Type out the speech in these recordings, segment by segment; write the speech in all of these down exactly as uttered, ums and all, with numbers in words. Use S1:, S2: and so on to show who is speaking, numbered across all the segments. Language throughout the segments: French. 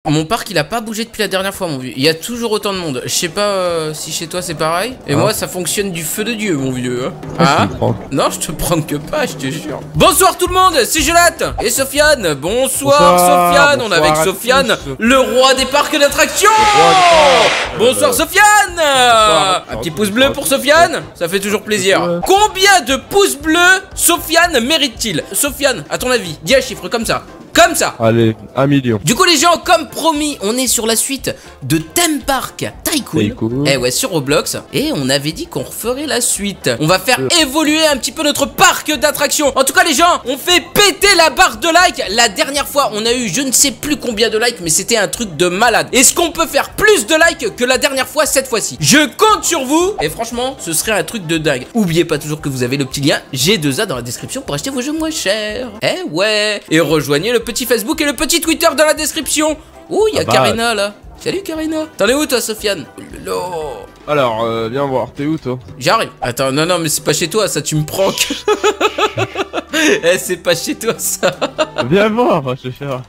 S1: Mon parc il a pas bougé depuis la dernière fois mon vieux. Il y a toujours autant de monde. Je sais pas euh, si chez toi c'est pareil. Et ah. moi ça fonctionne du feu de Dieu mon vieux. Hein. Ah, non je te prends que pas, je te jure. Bonsoir tout le monde, c'est Jolat et Sofiane. Bonsoir, bonsoir Sofiane. Bonsoir, on est avec Sofiane, le roi des parcs d'attractions. Bonsoir Sofiane. Bonsoir. Un petit pouce bleu pour Sofiane, ça fait toujours plaisir. Combien de pouces bleus Sofiane mérite-t-il? Sofiane, à ton avis, dis un chiffre comme ça. Comme ça.
S2: Allez, un million.
S1: Du coup les gens, comme promis, on est sur la suite de Theme Park Tycoon. Cool. Eh ouais, sur Roblox. Et on avait dit qu'on referait la suite. On va faire euh. évoluer un petit peu notre parc d'attractions. En tout cas les gens, on fait péter la barre de like. La dernière fois, on a eu je ne sais plus combien de likes, mais c'était un truc de malade. Est-ce qu'on peut faire plus de likes que la dernière fois cette fois-ci? Je compte sur vous. Et franchement, ce serait un truc de dingue. Oubliez pas toujours que vous avez le petit lien G deux A dans la description pour acheter vos jeux moins chers. Eh ouais. Et rejoignez le petit Facebook et le petit Twitter dans la description. Ouh, il y a ah bah, Karina là. Salut Karina. T'en es où toi Sofiane? Oh
S2: alors, euh, viens voir, t'es où toi?
S1: J'arrive. Attends, non, non, mais c'est pas chez toi, ça, tu me pranks. Eh, c'est pas chez toi, ça.
S2: Viens voir, je vais faire.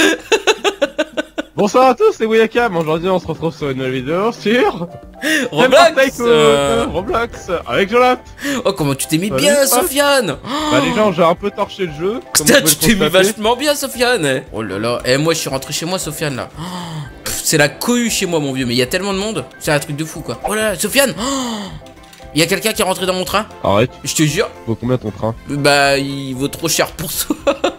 S2: Bonsoir à tous, c'est Wiyakam. Aujourd'hui, on se retrouve sur une nouvelle vidéo sur
S1: Roblox.
S2: Euh... Roblox avec Jolat.
S1: Oh, comment tu t'es mis Salut, bien, Sofiane.
S2: Bah, les gens, j'ai un peu torché le jeu.
S1: Putain, tu t'es mis vachement bien, Sofiane. Oh là là. Eh, moi, je suis rentré chez moi, Sofiane, là. C'est la cohue chez moi, mon vieux, mais il y a tellement de monde. C'est un truc de fou, quoi. Oh là là, Sofiane. Il y a quelqu'un qui est rentré dans mon train.
S2: Arrête.
S1: Je te jure.
S2: Vaut combien ton train?
S1: Bah, il vaut trop cher pour ça.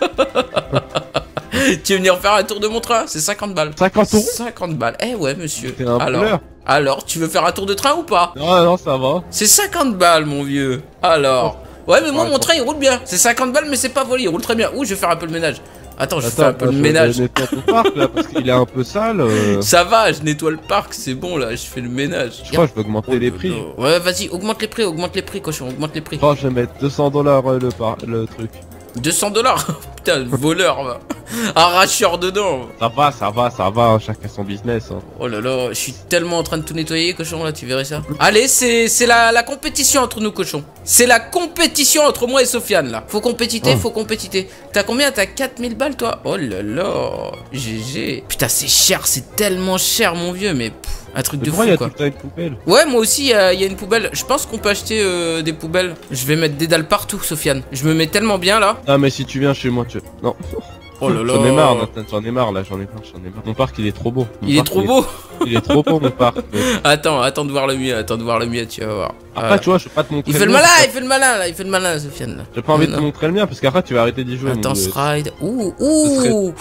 S1: Tu veux venir faire un tour de mon train? C'est cinquante balles.
S2: cinquante euros?
S1: cinquante balles. Eh ouais, monsieur.
S2: Un
S1: alors, alors, tu veux faire un tour de train ou pas?
S2: Non, non, ça va.
S1: C'est cinquante balles, mon vieux. Alors. Ouais, mais moi, ouais, mon train, il roule bien. C'est cinquante balles, mais c'est pas volé. Il roule très bien. Ouh, je vais faire un peu le ménage. Attends, je Attends, fais un peu le ménage.
S2: Je nettoie ton parc là parce qu'il est un peu sale. Euh...
S1: Ça va, je nettoie le parc, c'est bon là, je fais le ménage.
S2: Je crois que je vais augmenter oh, les prix.
S1: Oh, ouais, vas-y, augmente les prix, augmente les prix, cochon, augmente les prix.
S2: Oh, je vais mettre deux cents dollars le, par... le truc.
S1: deux cents dollars. Putain, voleur, va. Arracheur dedans.
S2: Ça va, ça va, ça va, chacun son business. Hein.
S1: Oh là là, je suis tellement en train de tout nettoyer, cochon, là, tu verrais ça. Allez, c'est la, la compétition entre nous, cochon. C'est la compétition entre moi et Sofiane, là. Faut compétiter, oh. faut compétiter. T'as combien? T'as quatre mille balles, toi? Oh là là, G G. Putain, c'est cher, c'est tellement cher, mon vieux, mais... Pff. Un truc mais de fou
S2: y a
S1: quoi.
S2: Tout le temps une poubelle.
S1: Ouais, moi aussi il y, y a une poubelle. Je pense qu'on peut acheter euh, des poubelles. Je vais mettre des dalles partout, Sofiane. Je me mets tellement bien là.
S2: Ah mais si tu viens chez moi, tu... Non.
S1: Oh là là.
S2: J'en ai marre, j'en ai marre là, j'en ai marre, j'en ai marre. Mon parc il est trop beau. Mon
S1: il est trop il beau
S2: est... Il est trop beau mon parc. Mais...
S1: Attends, attends de voir le mien, attends de voir le mien, tu vas voir.
S2: Après euh... tu vois, je peux pas te montrer.
S1: Il fait le malin, il fait le malin là, il fait le malin, Sofiane là.
S2: J'ai pas envie de te montrer le mien parce qu'après tu vas arrêter d'y jouer.
S1: Attends, ride. Ouh, ouh.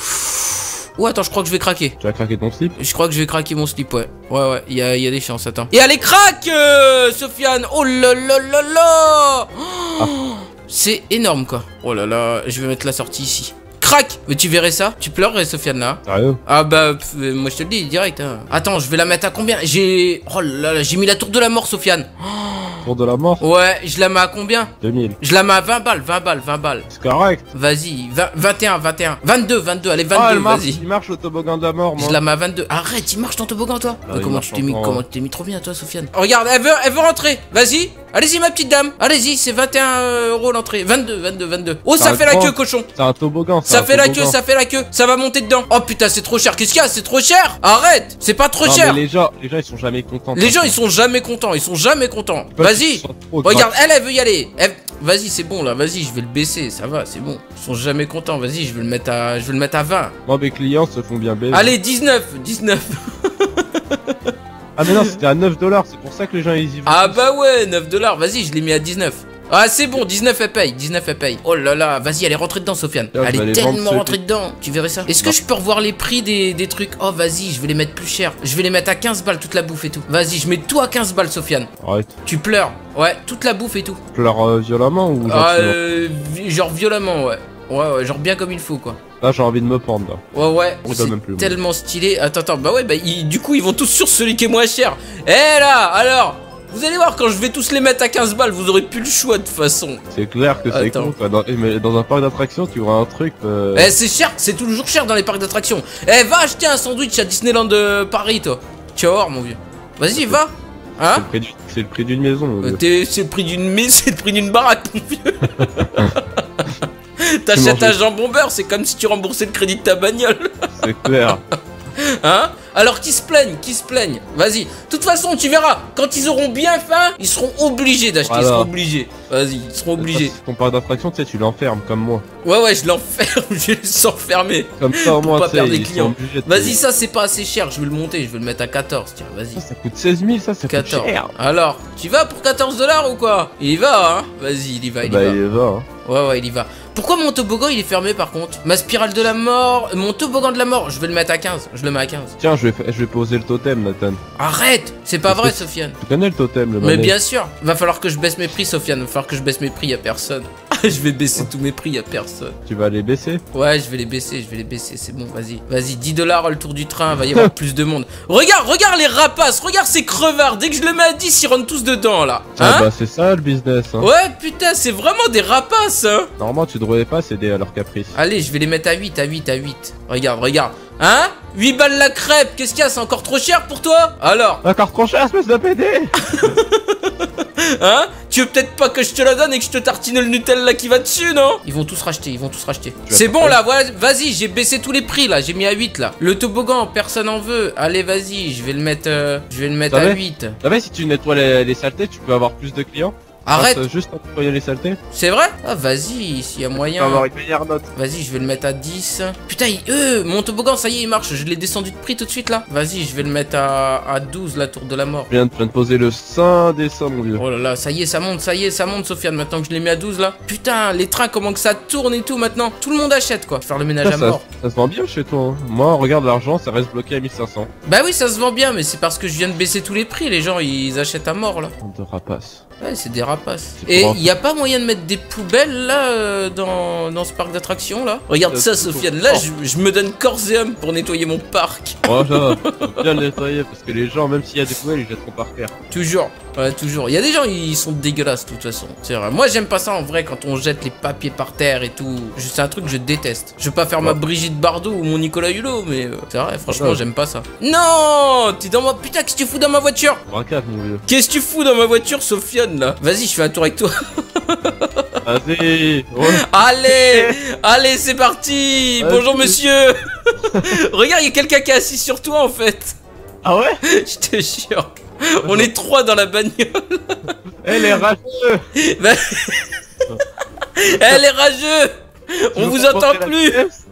S1: Oh attends, je crois que je vais craquer.
S2: Tu vas craquer ton slip?
S1: Je crois que je vais craquer mon slip, ouais. Ouais, ouais, il y a, y a des chances, attends. Et allez, craque, euh, Sofiane. Oh là là là là. Oh, ah. C'est énorme, quoi. Oh là là, je vais mettre la sortie ici. Crac. Mais tu verrais ça? Tu pleurerais, Sofiane, là?
S2: Sérieux?
S1: Ah bah, pff, moi je te le dis, direct. Hein. Attends, je vais la mettre à combien? J'ai... Oh là là, j'ai mis la tour de la mort, Sofiane.
S2: Tour de la mort?
S1: Ouais, je la mets à combien?
S2: deux mille.
S1: Je la mets à vingt balles, vingt balles, vingt balles.
S2: C'est correct.
S1: Vas-y, vingt et un, vingt et un. vingt-deux, vingt-deux, allez, vingt-deux,
S2: oh,
S1: vas-y.
S2: Il marche le toboggan de la mort, moi.
S1: Je la mets à vingt-deux. Arrête, il marche ton toboggan, toi.
S2: Ah,
S1: comment tu t'es mis, comment tu t'es mis trop bien, toi, Sofiane? Oh, regarde, elle veut, elle veut rentrer. Vas-y. Allez-y, ma petite dame. Allez-y, c'est vingt et un euros l'entrée. vingt-deux, vingt-deux, vingt-deux. Oh, ça fait la queue, cochon.
S2: C'est un toboggan.
S1: Ça fait la queue, ça fait la queue. Ça va monter dedans. Oh putain, c'est trop cher. Qu'est-ce qu'il y a? C'est trop cher. Arrête. C'est pas trop cher.
S2: Mais les gens, les gens, ils sont jamais contents.
S1: Les gens, ils sont jamais contents. Ils sont jamais contents. Vas-y. Regarde, elle, elle veut y aller. Vas-y, c'est bon là. Vas-y, je vais le baisser. Ça va, c'est bon. Ils sont jamais contents. Vas-y, je vais le mettre à, je vais le mettre à vingt.
S2: Moi, mes clients se font bien baiser.
S1: Allez, dix-neuf, dix-neuf.
S2: Ah mais non, c'était à neuf dollars, c'est pour ça que les gens ils y vont.
S1: Ah bah ouais, neuf dollars, vas-y, je l'ai mis à dix-neuf. Ah c'est bon, dix-neuf elle paye, dix-neuf elle paye. Oh là là, vas-y, elle est rentrée dedans, Sofiane.
S2: Là,
S1: elle est tellement rentrée dedans, tu verrais ça. Est-ce que je peux revoir les prix des, des trucs? Oh vas-y, je vais les mettre plus cher. Je vais les mettre à quinze balles, toute la bouffe et tout. Vas-y, je mets tout à quinze balles, Sofiane.
S2: Arrête.
S1: Tu pleures. Ouais, toute la bouffe et tout.
S2: Tu pleures euh, violemment ou genre,
S1: ah, euh, genre violemment, ouais. Ouais, ouais, genre bien comme il faut, quoi.
S2: Là, j'ai envie de me pendre, là.
S1: Ouais, ouais, c'est tellement moi. stylé. Attends, attends, bah ouais, bah ils, du coup, ils vont tous sur celui qui est moins cher. Eh là, alors, vous allez voir, quand je vais tous les mettre à quinze balles, vous aurez plus le choix de toute façon.
S2: C'est clair que c'est con, quoi. Dans, mais dans un parc d'attractions, tu vois un truc... Euh...
S1: Eh, c'est cher, c'est toujours cher dans les parcs d'attractions. Eh, va acheter un sandwich à Disneyland de Paris, toi. Tu vas voir, mon vieux. Vas-y, va. Hein?
S2: C'est le prix d'une maison.
S1: Euh, c'est le prix d'une maison, c'est le prix d'une baraque, mon vieux. T'achètes un jambon beurre, c'est comme si tu remboursais le crédit de ta bagnole.
S2: C'est clair.
S1: Hein? Alors qu'ils se plaignent, qu'ils se plaignent. Vas-y. De toute façon, tu verras. Quand ils auront bien faim, ils seront obligés d'acheter. Ils seront obligés. Vas-y, ils seront obligés.
S2: Ton parc d'attraction, tu sais, tu l'enfermes comme moi.
S1: Ouais, ouais, je l'enferme. Je vais les enfermer.
S2: Comme ça, au moins,
S1: pas
S2: tu
S1: perdre
S2: sais,
S1: des
S2: ils
S1: clients.
S2: sont
S1: Vas-y, ça, c'est pas assez cher. Je vais le monter. Je vais le mettre à quatorze. Tiens, vas-y.
S2: Ça, ça coûte seize mille, ça, ça
S1: quatorze.
S2: coûte cher.
S1: Alors, tu vas pour quatorze dollars ou quoi? Il y va, hein? Vas-y, il y va, il y
S2: bah,
S1: va.
S2: il y va, hein.
S1: Ouais, ouais, il y va. Pourquoi mon toboggan il est fermé par contre? Ma spirale de la mort, mon toboggan de la mort, je vais le mettre à quinze. Je le mets à quinze.
S2: Tiens, je vais, je vais poser le totem, Nathan.
S1: Arrête! C'est pas vrai, Sofiane.
S2: Tu connais le totem, le
S1: Mais
S2: manège.
S1: bien sûr. Va falloir que je baisse mes prix, Sofiane. Va falloir que je baisse mes prix, y'a personne. Je vais baisser tous mes prix, y'a personne.
S2: Tu vas les baisser?
S1: Ouais, je vais les baisser, je vais les baisser, c'est bon, vas-y. Vas-y, dix dollars le tour du train, va y avoir plus de monde. Regarde, regarde les rapaces, regarde ces crevards. Dès que je le mets à dix, ils rentrent tous dedans là. Hein?
S2: Ah bah c'est ça le business, hein.
S1: Ouais, putain, c'est vraiment des rapaces, hein.
S2: Normalement, tu devrais pas céder à leur caprice.
S1: Allez, je vais les mettre à huit, à huit, à huit. Regarde, regarde. Hein? huit balles la crêpe, qu'est-ce qu'il y a? C'est encore trop cher pour toi? Alors?
S2: Encore trop cher, espèce de P D.
S1: Hein? Tu veux peut-être pas que je te la donne et que je te tartine le Nutella qui va dessus, non? Ils vont tous racheter, ils vont tous racheter. C'est bon là, voilà, vas-y, j'ai baissé tous les prix là, j'ai mis à huit là. Le toboggan, personne en veut. Allez, vas-y, je vais le mettre euh, je vais le mettre à huit.
S2: Tu savais, si tu nettoies les, les saletés, tu peux avoir plus de clients.
S1: Arrête!
S2: Passe juste à nettoyer les saletés.
S1: C'est vrai? Ah, vas-y, s'il y a moyen.
S2: Tu vas avoir une meilleure note.
S1: Vas-y, je vais le mettre à dix. Putain, il... euh, mon toboggan, ça y est, il marche. Je l'ai descendu de prix tout de suite là. Vas-y, je vais le mettre à, à douze, la tour de la mort.
S2: Je viens de, je viens de poser le saint des saints, mon vieux.
S1: Oh là là, ça y est, ça monte, ça y est, ça monte, Sofiane. Maintenant que je l'ai mis à douze là. Putain, les trains, comment que ça tourne et tout maintenant. Tout le monde achète quoi. Faire le ménage
S2: Ça,
S1: à
S2: ça,
S1: mort.
S2: ça se vend bien chez toi, hein. Moi, regarde l'argent, ça reste bloqué à mille cinq cents.
S1: Bah oui, ça se vend bien, mais c'est parce que je viens de baisser tous les prix. Les gens, ils achètent à mort là.
S2: De rapace.
S1: Ouais, c'est des rapaces.
S2: C'est
S1: Et
S2: pour-
S1: il y a pas moyen de mettre des poubelles là euh, dans, dans ce parc d'attractions là? Regarde
S2: Euh,
S1: ça,
S2: plutôt
S1: Sofiane. Là,
S2: fort.
S1: je, je me donne corps et âme pour nettoyer mon parc.
S2: Oh, ça va. Faut bien le nettoyer parce que les gens, même s'il y a des poubelles, ils jetteront par terre.
S1: Toujours, ouais, toujours. Il y a des gens, ils sont dégueulasses de toute façon. C'est vrai. Moi, j'aime pas ça en vrai quand on jette les papiers par terre et tout. Je- C'est un truc que je déteste. Je veux pas faire ma
S2: Ouais.
S1: Brigitte Bardot ou mon Nicolas Hulot, mais euh, c'est vrai, franchement,
S2: Ouais.
S1: j'aime pas ça. Non, t'es dans ma. Putain, qu'est-ce que tu fous dans ma voiture?
S2: Braquage, mon vieux.
S1: Qu'est-ce que tu fous dans ma voiture, Sofiane là? Vas-y, je fais un tour avec toi.
S2: Vas-y. Ouais.
S1: Allez, allez, c'est parti.
S2: Vas-y.
S1: Bonjour, monsieur. Regarde, il y a quelqu'un qui est assis sur toi en fait.
S2: Ah ouais?
S1: Je te jure. On est trois dans la bagnole.
S2: Eh, les rageux.
S1: Bah- Elle est rageux. On
S2: Tu veux
S1: vous
S2: pas
S1: entend
S2: porter la
S1: plus.
S2: pièce?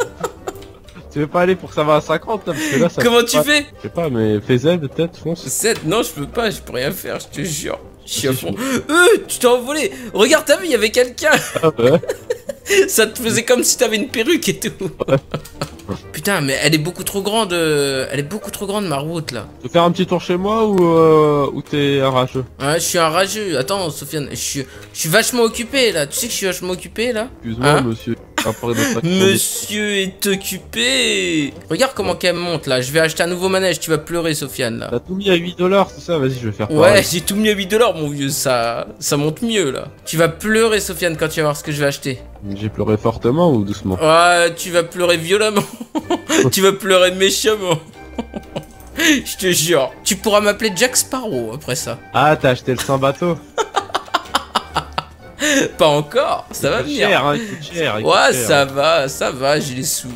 S2: Tu veux pas aller pour que ça va à cinquante là, parce que là ça
S1: Comment
S2: fait
S1: tu
S2: pas-
S1: fais?
S2: Je sais pas, mais fais Z peut-être, fonce.
S1: sept, non, je peux pas, je peux rien faire, je te jure. Je suis à
S2: Si,
S1: fond. Euh, tu t'es envolé. Regarde, t'as vu, il y avait quelqu'un.
S2: Ah ouais.
S1: Ça te faisait comme si t'avais une perruque et tout. Putain, mais elle est beaucoup trop grande. euh, Elle est beaucoup trop grande, ma route là.
S2: Tu veux faire un petit tour chez moi ou, euh, ou t'es un rageux?
S1: Ouais, je suis un rageux. Attends, Sofiane, je suis, je suis vachement occupé là. Tu sais que je suis vachement occupé là?
S2: Excuse-moi,
S1: Hein
S2: monsieur. Un parc d'attraction.
S1: Monsieur est occupé. Regarde comment qu'elle monte là. Je vais acheter un nouveau manège. Tu vas pleurer, Sofiane là.
S2: T'as tout mis à huit dollars, c'est ça? Vas-y, je vais faire
S1: Ouais,
S2: pareil.
S1: j'ai tout mis à huit dollars, mon vieux. Ça, ça monte mieux là. Tu vas pleurer, Sofiane, quand tu vas voir ce que je vais acheter.
S2: J'ai pleuré fortement ou doucement?
S1: Ouais, tu vas pleurer violemment. Tu vas pleurer méchamment. Je te jure. Tu pourras m'appeler Jack Sparrow après ça.
S2: Ah, t'as acheté le saint bateau?
S1: Pas encore. Ça va
S2: Il coûte
S1: venir.
S2: cher, hein, il coûte cher. il coûte
S1: Ouais,
S2: cher.
S1: ça va, ça va, j'ai les sous.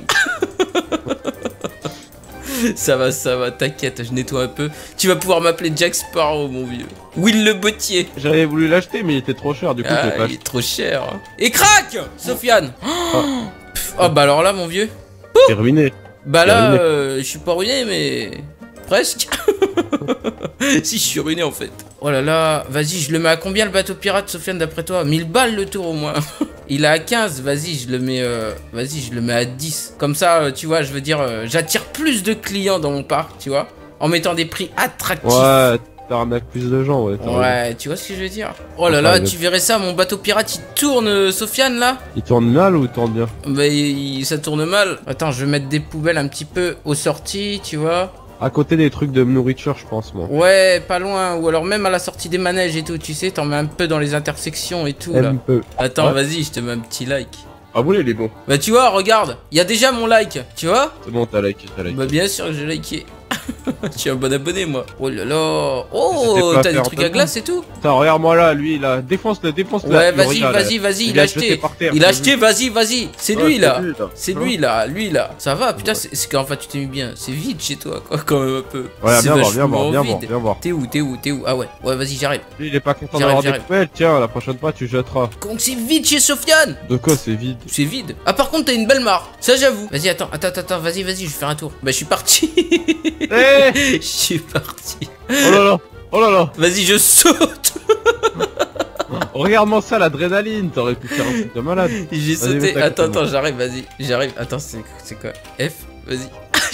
S1: Ça va, ça va, t'inquiète, je nettoie un peu. Tu vas pouvoir m'appeler Jack Sparrow, mon vieux. Will le bottier.
S2: J'avais voulu l'acheter, mais il était trop cher, du coup, je l'ai
S1: Ah,
S2: pas
S1: il est
S2: acheté.
S1: trop cher. Et crac, Sofiane. Pff, Oh, bah alors là, mon vieux.
S2: C'est ruiné.
S1: Bah
S2: T'es
S1: là,
S2: ruiné.
S1: euh, je suis pas ruiné, mais presque. Si, je suis ruiné en fait. Oh là là, vas-y, je le mets à combien le bateau pirate, Sofiane, d'après toi? mille balles le tour au moins. Il est à quinze, vas-y, je le mets euh, vas-y, je le mets à dix. Comme ça, euh, tu vois, je veux dire, euh, j'attire plus de clients dans mon parc, tu vois, en mettant des prix attractifs.
S2: Ouais, t'arnaques plus de gens, ouais. t'as raison.
S1: Ouais, tu vois ce que je veux dire? Oh là là,
S2: Enfin, le-
S1: tu verrais ça, mon bateau pirate, il tourne, euh, Sofiane, là?
S2: Il tourne mal ou il tourne bien?
S1: Bah, il- ça tourne mal. Attends, je vais mettre des poubelles un petit peu aux sorties, tu vois.
S2: À côté des trucs de nourriture, je pense, moi.
S1: Ouais, pas loin. Ou alors même à la sortie des manèges et tout, tu sais, t'en mets un peu dans les intersections et tout, là.
S2: Un peu.
S1: Attends,
S2: Ouais.
S1: vas-y, je te mets un petit like.
S2: Ah, bon, il est bon.
S1: Bah, tu vois, regarde, il y a déjà mon like, tu vois?
S2: C'est bon, t'as like, t'as like.
S1: Bah, bien sûr que j'ai liké. Je suis un bon abonné, moi. Oh là là. Oh, t'as des trucs à glace et tout.
S2: Putain, regarde-moi là, lui, là. Défonce-le, défonce-le.
S1: Ouais, vas-y, vas-y, vas-y, il a acheté. Il a acheté, vas-y, vas-y. C'est lui, là. C'est lui, là. Lui, là. Ça va, putain, c'est qu'en fait, tu t'es mis bien. C'est vide chez toi, quoi, quand même un peu.
S2: Ouais, viens voir, viens voir, viens voir, viens voir.
S1: T'es où, t'es où, t'es où? Ah ouais, ouais, vas-y, j'arrive.
S2: Lui, il est pas content d'avoir des poubelles. Tiens, la prochaine fois, tu jetteras.
S1: Donc c'est vide chez Sofiane.
S2: De quoi c'est vide?
S1: C'est vide. Ah, par contre, t'as une belle mare. Ça, j'avoue. Vas-y, attends, attends, attends, vas-y, vas-y, je vais faire un tour. Bah, je suis parti. Je suis parti.
S2: Oh là là. Oh là là.
S1: Vas-y, je saute.
S2: Regarde-moi ça, l'adrénaline. T'aurais pu faire un truc de malade.
S1: J'ai sauté. Attends, attends, j'arrive, vas-y. J'arrive. Attends, c'est quoi? F, vas-y.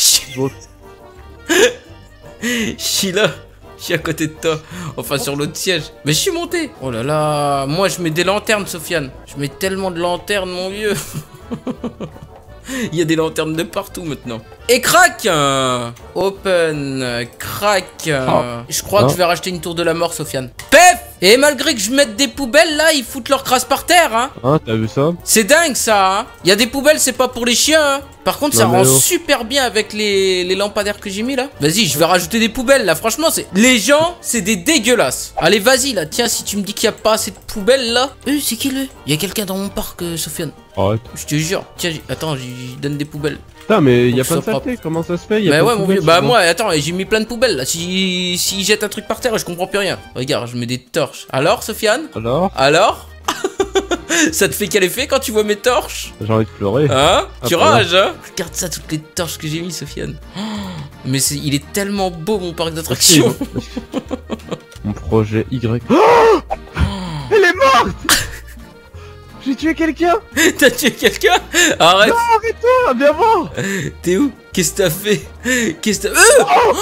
S1: Je suis là. Je suis à côté de toi. Enfin, sur l'autre siège. Mais je suis monté. Oh là là. Moi, je mets des lanternes, Sofiane. Je mets tellement de lanternes, mon vieux. Il y a des lanternes de partout maintenant. Et crac, open, crac. Oh. Je crois oh. que je vais racheter une tour de la mort, Sofiane. Pef. Et malgré que je mette des poubelles, là, ils foutent leur crasse par terre, hein.
S2: Ah, t'as vu ça?
S1: C'est dingue, ça, hein. Il y a des poubelles, c'est pas pour les chiens, hein. Par contre, non, ça rend oh. super bien avec les, les lampadaires que j'ai mis, là. Vas-y, je vais rajouter des poubelles, là. Franchement, c'est... Les gens, c'est des dégueulasses. Allez, vas-y, là. Tiens, si tu me dis qu'il n'y a pas assez de poubelles, là. Euh, c'est qui, le? Il y a quelqu'un dans mon parc, euh, Sofiane.
S2: Arrête.
S1: Je te jure. Tiens, attends, j'y donne des poubelles.
S2: Putain, mais il y a pas de saleté, comment ça se fait? Y a
S1: bah ouais, mon vieux, bah moi, attends, j'ai mis plein de poubelles là. Si, si jette un truc par terre, je comprends plus rien. Regarde, je mets des torches. Alors, Sofiane?
S2: Alors?
S1: Alors? Ça te fait quel effet quand tu vois mes torches?
S2: J'ai envie de pleurer.
S1: Hein? Tu rages, hein? Regarde ça, toutes les torches que j'ai mis, Sofiane. Oh, mais c'est, il est tellement beau, mon parc d'attractions.
S2: Mon projet Y. Oh, elle est morte. J'ai tué quelqu'un.
S1: T'as tué quelqu'un? Arrête.
S2: Non, arrête-toi, viens voir.
S1: T'es où? Qu'est-ce que t'as fait? Qu'est-ce que t'as... Euh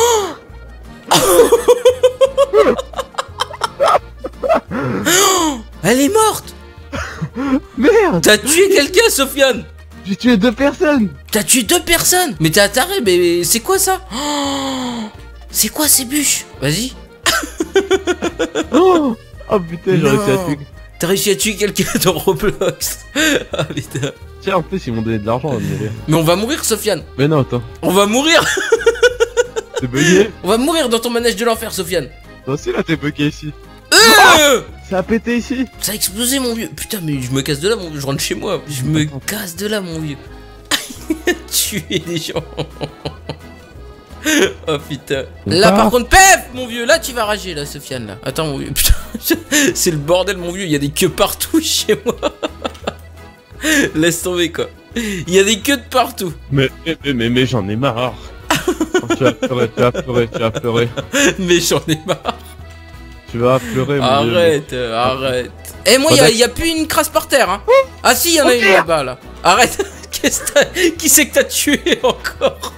S1: oh. Elle est morte.
S2: Merde.
S1: T'as tué quelqu'un, Sofiane?
S2: J'ai tué deux personnes.
S1: T'as tué deux personnes? Mais t'es un taré, mais c'est quoi ça? Oh, c'est quoi ces bûches? Vas-y.
S2: Oh, oh putain, j'ai réussi à tuer...
S1: T'as réussi à tuer quelqu'un dans Roblox. Ah putain.
S2: Tiens, en plus ils m'ont donné de l'argent. Mais...
S1: mais on va mourir, Sofiane.
S2: Mais non, attends.
S1: On va mourir.
S2: T'es bugué.
S1: On va mourir dans ton manège de l'enfer, Sofiane.
S2: Toi aussi là, t'es bugué ici.
S1: Euh
S2: oh, ça a pété ici.
S1: Ça a explosé, mon vieux. Putain, mais je me casse de là, mon vieux. Je rentre chez moi. Je me casse de là, mon vieux. Tuer des gens. Oh putain. Là par contre, pef, mon vieux, là tu vas rager là, Sofiane là. Attends mon vieux, putain, c'est le bordel mon vieux, il y a des queues partout chez moi. Laisse tomber quoi. Il y a des queues de partout.
S2: Mais mais mais, mais j'en ai marre. Oh, tu vas pleurer, tu vas pleurer, tu vas pleurer.
S1: Mais j'en ai marre.
S2: Tu vas pleurer mon
S1: arrête,
S2: vieux.
S1: Euh, arrête. Eh moi il y, y a plus une crasse par terre hein. Ah si, il y en a une là-bas là. Arrête. Qu'est-ce que qui c'est que t'as tué encore?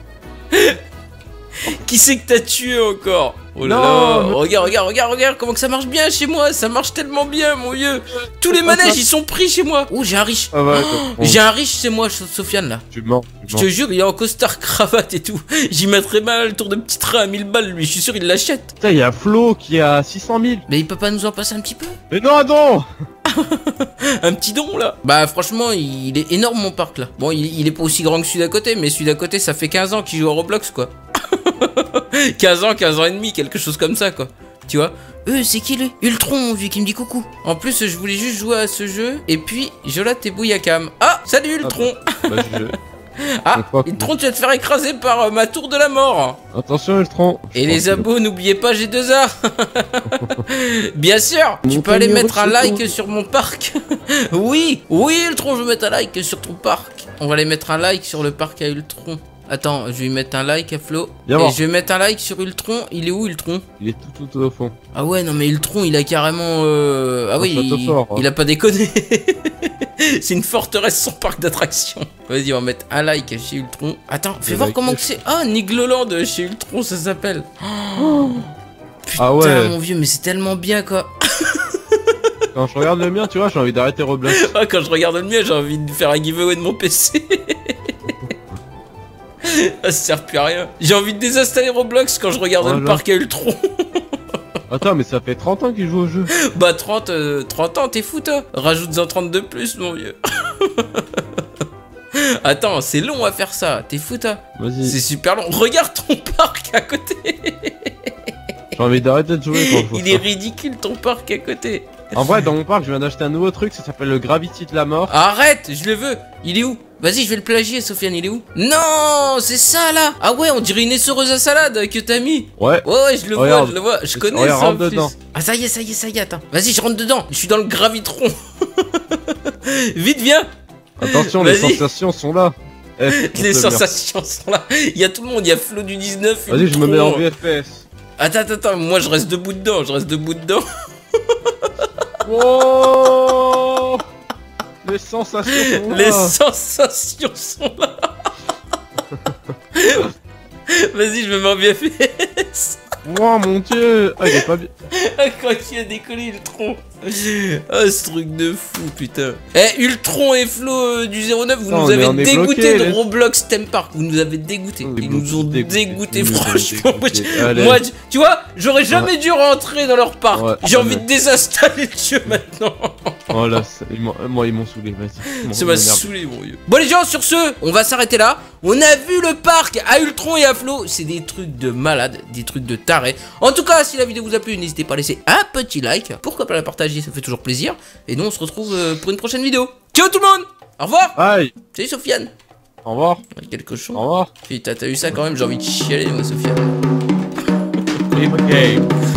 S1: Qui c'est que t'as tué encore? Oh là là, mais... regarde, regarde, regarde, regarde comment que ça marche bien chez moi. Ça marche tellement bien, mon vieux. Tous les manèges, ils sont pris chez moi. Oh, j'ai un riche. Ah ouais, oh, j'ai un riche chez moi, Sofiane, là.
S2: Tu mens.
S1: Je te jure, il est en costard, cravate et tout. J'y mettrais mal le tour de petit train à mille balles, lui. Je suis sûr, il l'achète.
S2: Putain, il y a Flo qui a six cent mille.
S1: Mais il peut pas nous en passer un petit peu?
S2: Mais non, non.
S1: Un petit don là. Bah franchement il est énorme mon parc là. Bon il, il est pas aussi grand que celui d'à côté, mais celui d'à côté ça fait quinze ans qu'il joue à Roblox quoi. quinze ans, quinze ans et demi, quelque chose comme ça quoi. Tu vois? Euh c'est qui lui? Ultron mon vieux qui me dit coucou. En plus je voulais juste jouer à ce jeu. Et puis Jolat et Bouillacam. Ah salut Ultron. Ah, bah, bah, je... Ah, Ultron, tu vas te faire écraser par euh, ma tour de la mort.
S2: Attention Ultron.
S1: Et les abos, n'oubliez pas G deux A. Bien sûr, tu peux aller mettre un like sur mon parc. Oui, oui Ultron, je vais mettre un like sur ton parc. On va aller mettre un like sur le parc à Ultron. Attends, je vais mettre un like à Flo. Et je vais mettre un like sur Ultron. Il est où Ultron?
S2: Il est tout, tout au fond.
S1: Ah ouais, non mais Ultron, il a carrément... Euh... Ah oui, il... Fort, hein. Il a pas déconné. C'est une forteresse sans parc d'attractions. Vas-y, on va mettre un like chez Ultron. Attends, fais voir comment que c'est. Ah, Nigloland chez Ultron, ça s'appelle. Oh, putain, ah ouais. Mon vieux, mais c'est tellement bien quoi.
S2: Quand je regarde le mien, tu vois, j'ai envie d'arrêter Roblox.
S1: Ah, quand je regarde le mien, j'ai envie de faire un giveaway de mon P C. Ça sert plus à rien. J'ai envie de désinstaller Roblox quand je regarde oh le parc à Ultron.
S2: Attends, mais ça fait trente ans qu'il joue au jeu.
S1: Bah trente, euh, trente ans, t'es fou toi. Rajoute-en trente de plus, mon vieux. Attends, c'est long à faire ça. T'es fou toi.
S2: Vas-y.
S1: C'est super long. Regarde ton parc. à côté.
S2: J'ai envie d'arrêter de jouer quand je vois
S1: Il
S2: ça.
S1: est ridicule ton parc à côté.
S2: En vrai, dans mon parc, je viens d'acheter un nouveau truc, ça s'appelle le Gravity de la mort.
S1: Arrête, je le veux. Il est où? Vas-y, je vais le plagier, Sofiane, il est où? Non, c'est ça là. Ah ouais, on dirait une essoreuse à salade que t'as mis.
S2: Ouais.
S1: Ouais, ouais, je le
S2: Regarde.
S1: vois, je le vois. Je connais
S2: Regarde,
S1: ça en
S2: rentre
S1: plus.
S2: dedans.
S1: Ah ça y est, ça y est, ça y est, attends. Vas-y, je rentre dedans. Je suis dans le gravitron. Vite, viens.
S2: Attention, les
S1: Vas-y.
S2: sensations sont là. Eh, on
S1: Les
S2: se le
S1: sensations sont là. Il y a tout le monde, il y a Flo du dix-neuf.
S2: merde. Vas-y, je me mets en
S1: Ultron.
S2: V F P S.
S1: Attends, attends, attends, moi je reste debout dedans, je reste debout dedans.
S2: Oh, les sensations sont là.
S1: Les sensations sont là. Vas-y, je me mets en V F S.
S2: Oh mon dieu. Ah, il est pas bien.
S1: Quand il a décollé Ultron. Ah, ce truc de fou, putain. Eh, Ultron et Flo euh, du zéro neuf, vous
S2: Non,
S1: nous
S2: mais
S1: avez
S2: on est
S1: dégoûté
S2: bloqués,
S1: de
S2: les-
S1: Roblox Theme Park. Vous nous avez dégoûté.
S2: On est
S1: Ils nous ont
S2: dégoûtés.
S1: dégoûté,
S2: Ils nous ont
S1: franchement. Moi,
S2: dégoûtés.
S1: je-
S2: Allez.
S1: moi, tu- tu vois, j'aurais jamais dû rentrer dans leur parc.
S2: Ouais,
S1: J'ai envie
S2: jamais.
S1: de désinstaller le jeu maintenant.
S2: Oh là, ça- ils m'ont- moi ils m'ont saoulé, vas-y.
S1: Ça m'a saoulé, mon vieux. Bon, les gens, sur ce, on va s'arrêter là. On a vu le parc à Ultron et à Flo. C'est des trucs de malade, des trucs de taré. En tout cas, si la vidéo vous a plu, n'hésitez pas à laisser un petit like. Pourquoi pas la partager, ça fait toujours plaisir. Et nous, on se retrouve euh, pour une prochaine vidéo. Ciao tout le monde. Au revoir.
S2: Aïe.
S1: Salut Sofiane.
S2: Au revoir.
S1: Quel cochon.
S2: Au revoir.
S1: Putain, t'as eu ça quand même, j'ai envie de chialer, moi, Sofiane.
S2: Game.